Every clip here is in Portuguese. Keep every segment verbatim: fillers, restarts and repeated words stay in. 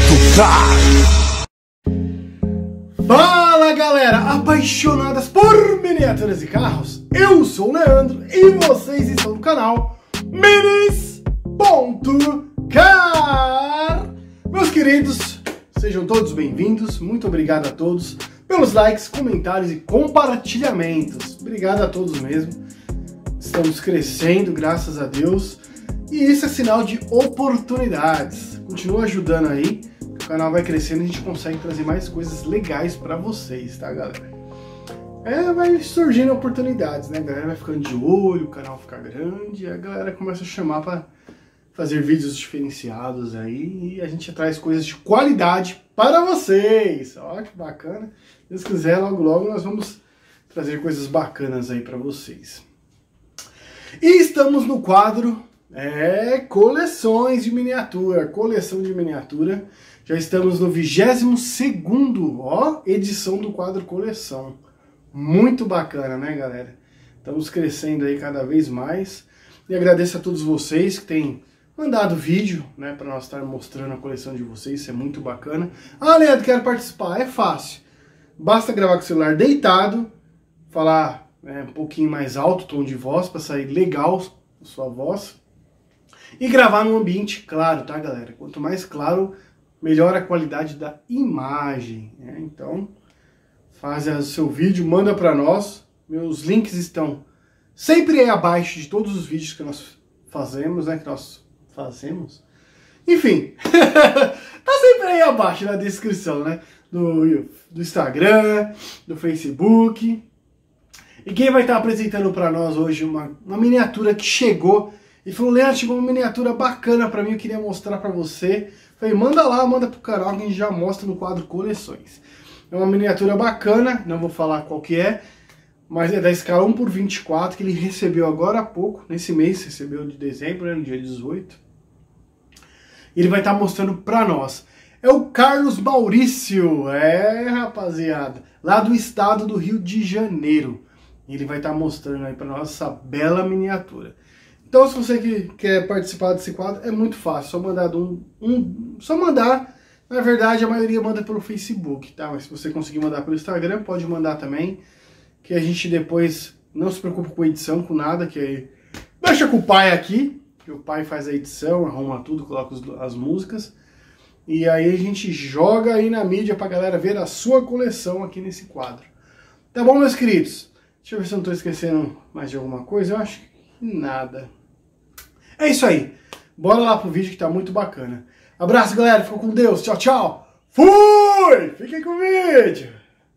Car. Fala galera, apaixonadas por miniaturas e carros, eu sou o Leandro e vocês estão no canal Minis.car. Meus queridos, sejam todos bem-vindos, muito obrigado a todos pelos likes, comentários e compartilhamentos, obrigado a todos mesmo, estamos crescendo, graças a Deus, e isso é sinal de oportunidades, continua ajudando aí, o canal vai crescendo e a gente consegue trazer mais coisas legais pra vocês, tá galera? É, vai surgindo oportunidades, né, a galera vai ficando de olho, o canal fica grande, e a galera começa a chamar pra fazer vídeos diferenciados aí, e a gente traz coisas de qualidade para vocês. Ó, que bacana. Se Deus quiser, logo logo nós vamos trazer coisas bacanas aí para vocês. E estamos no quadro é, coleções de miniatura, coleção de miniatura. Já estamos no vigésimo segundo, ó, edição do quadro coleção. Muito bacana, né, galera? Estamos crescendo aí cada vez mais. E agradeço a todos vocês que têm mandado vídeo, né, para nós estar mostrando a coleção de vocês, isso é muito bacana. Ah, Leandro, quero participar, é fácil. Basta gravar com o celular deitado, falar né, um pouquinho mais alto o tom de voz, para sair legal a sua voz. E gravar num ambiente claro, tá, galera? Quanto mais claro, melhor a qualidade da imagem, né? Então, faz o seu vídeo, manda para nós. Meus links estão sempre aí abaixo de todos os vídeos que nós fazemos, né, que nós fazemos. Enfim, tá sempre aí abaixo na descrição, né? Do, do Instagram, do Facebook. E quem vai estar apresentando para nós hoje uma, uma miniatura que chegou e falou: Leandro, chegou uma miniatura bacana para mim, eu queria mostrar para você. Falei, manda lá, manda pro canal que a gente já mostra no quadro coleções. É uma miniatura bacana, não vou falar qual que é, mas é da escala um por vinte e quatro, que ele recebeu agora há pouco, nesse mês, recebeu de dezembro, né, no dia dezoito. Ele vai estar mostrando pra nós. É o Carlos Maurício, é rapaziada, lá do estado do Rio de Janeiro. Ele vai estar mostrando aí pra nós essa bela miniatura. Então se você que quer participar desse quadro, é muito fácil, só mandar um, um, só mandar, na verdade a maioria manda pelo Facebook, tá? Mas se você conseguir mandar pelo Instagram, pode mandar também, que a gente depois não se preocupa com edição, com nada, que aí deixa com o pai aqui, que o pai faz a edição, arruma tudo, coloca as músicas, e aí a gente joga aí na mídia pra galera ver a sua coleção aqui nesse quadro. Tá bom, meus queridos? Deixa eu ver se eu não tô esquecendo mais de alguma coisa, eu acho que nada. É isso aí, bora lá pro vídeo que tá muito bacana. Abraço, galera, ficou com Deus, tchau, tchau, fui! Fiquem com o vídeo!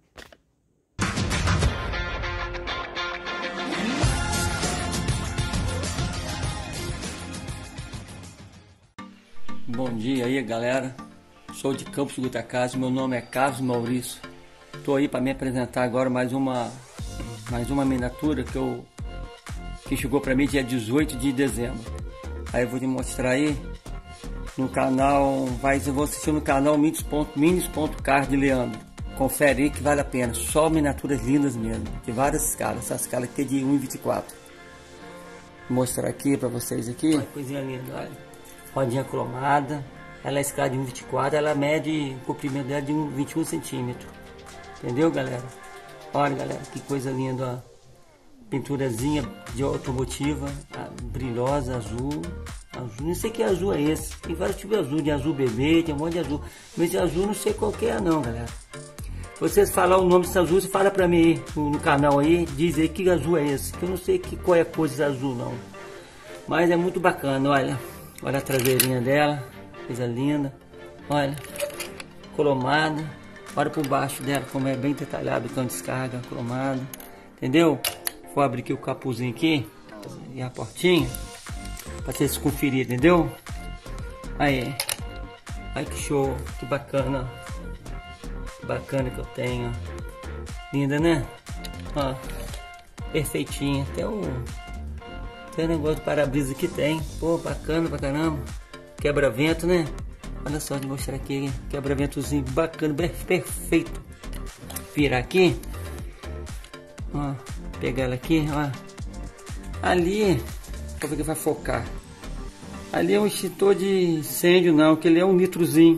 Bom dia aí, galera. Sou de Campos do Goitacazes, meu nome é Carlos Maurício. Tô aí para me apresentar agora mais uma mais uma miniatura que eu que chegou para mim dia dezoito de dezembro. Aí eu vou te mostrar aí no canal, vai eu vou assistir no canal Minis.car de Leandro. Confere aí que vale a pena. Só miniaturas lindas mesmo, de várias escalas. Essa escala aqui é de um e vinte e quatro. Vou mostrar aqui para vocês aqui. Olha, coisinha linda, olha. Rodinha cromada, ela é escala de um e vinte e quatro, ela mede o comprimento dela de vinte e um centímetros. Entendeu, galera? Olha, galera, que coisa linda, ó. Pinturazinha de automotiva, brilhosa, azul. Azul, não sei que azul é esse. Tem vários tipos de azul, de azul bebê, tem um monte de azul. Mas de azul não sei qual que é não, galera. Se vocês falar o nome desse azul, você fala pra mim aí, no, no canal aí, diz aí que azul é esse. Que eu não sei que, qual é a cor desse azul não. Mas é muito bacana, olha. Olha a traseirinha dela, coisa linda. Olha, cromada. Olha por baixo dela como é bem detalhado o cano de descarga, cromado. Entendeu? Vou abrir aqui o capuzinho aqui e a portinha para vocês conferirem, entendeu? Aí, ai que show, que bacana, que bacana que eu tenho. Linda, né? Ó, perfeitinha. Até o Tem um negócio de para-brisa que tem. Pô, bacana pra caramba. Quebra-vento, né? Olha só, de mostrar aqui. Quebra-ventozinho bacana, perfeito. Virar aqui. Ó, pegar ela aqui, ó. Ali, como é que vai focar? Ali é um extintor de incêndio, não, que ele é um nitrozinho.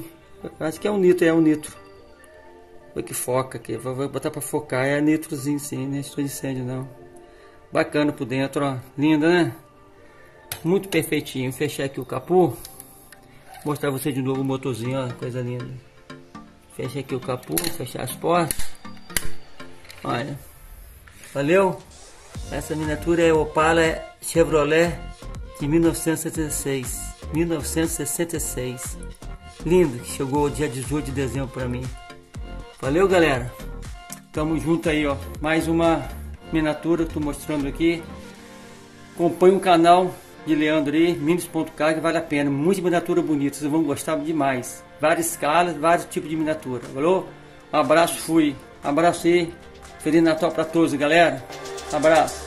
Acho que é um nitro, é um nitro. Foi que foca aqui, vou botar pra focar. É nitrozinho sim, não é estudo de incêndio não. Bacana por dentro, ó. Linda, né? Muito perfeitinho. Fechar aqui o capô. Mostrar você de novo o motorzinho, ó. Coisa linda. Fecha aqui o capô, fechar as portas. Olha. Valeu? Essa miniatura é Opala Chevrolet de mil novecentos e sessenta e seis. mil novecentos e sessenta e seis. Lindo, que chegou dia dezoito de dezembro pra mim. Valeu, galera. Tamo junto aí, ó. Mais uma miniatura que tô mostrando aqui. Acompanhe o canal de Leandro aí, minis ponto car, que vale a pena. Muita miniatura bonita, vocês vão gostar demais. Várias escalas, vários tipos de miniatura. Valeu? Um abraço, fui. Um abraço aí. Feliz Natal pra todos, galera. Um abraço.